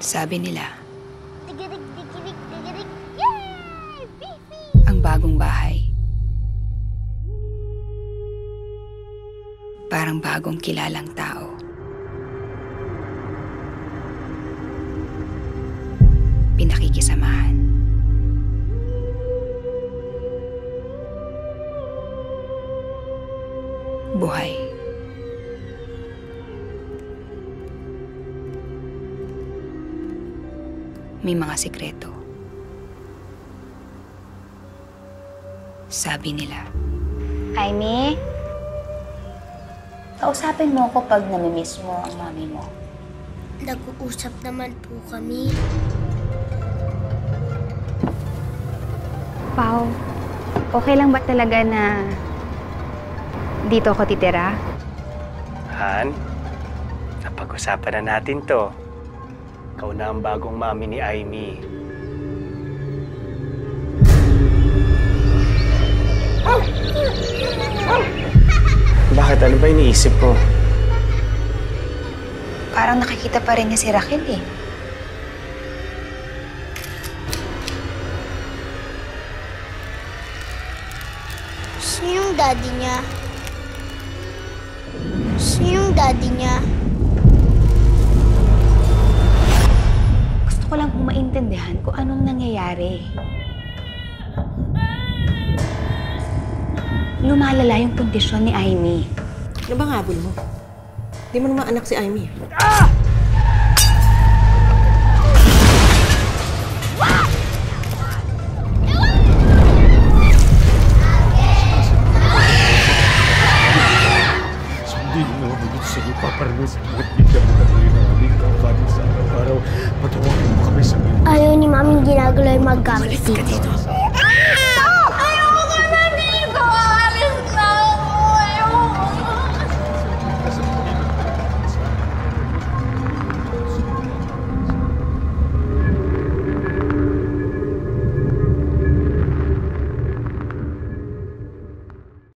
Sabi nila, Tigirig, yay! Fifi! ang bagong bahay parang bagong kilalang tao. Pinakikisamahan. Buhay. May mga sikreto. Sabi nila. Aimee, kausapin mo ako pag namimiss mo ang mami mo. Nag-uusap naman po kami. Pao, okay lang ba talaga na dito ako titira? Han, napag-usapan na natin to. Ikaw na ang bagong mami ni Aimee. Bakit? Ano ba iniisip mo? Parang nakikita pa rin niya si Raquel eh. Sino yung daddy niya? Sino yung daddy niya? Gusto ko lang kung maintindihan kung anong nangyayari. Lumalala yung kondisyon ni Aimee. Ano bang habol mo? Di mo naman anak si Aimee. Sundin mo ako dito sa lupa para na sa mga bigla mo katuloy na aming kapanin sa araw-araw. Patawarin mo kami sa mga... Ayaw ni Mami ginagalaw yung maggamit Ulit ka dito.